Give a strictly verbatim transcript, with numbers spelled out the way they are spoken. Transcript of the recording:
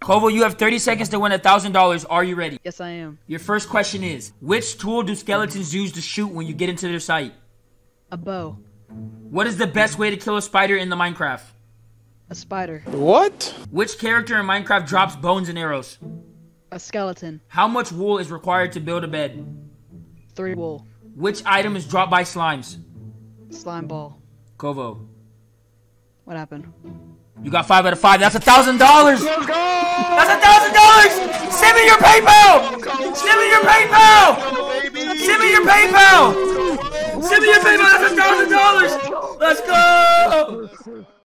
Kovo, you have thirty seconds to win a thousand dollars. Are you ready? Yes, I am. Your first question is, which tool do skeletons use to shoot when you get into their sight? A bow. What is the best way to kill a spider in the Minecraft? A spider. What? Which character in Minecraft drops bones and arrows? A skeleton. How much wool is required to build a bed? Three wool. Which item is dropped by slimes? Slime ball. Kovo, What happened? you got five out of five. That's a thousand dollars. Let's go! That's a thousand dollars. Send me your PayPal. Send me your PayPal. Send me your PayPal. Send me your PayPal. That's a thousand dollars. Let's go.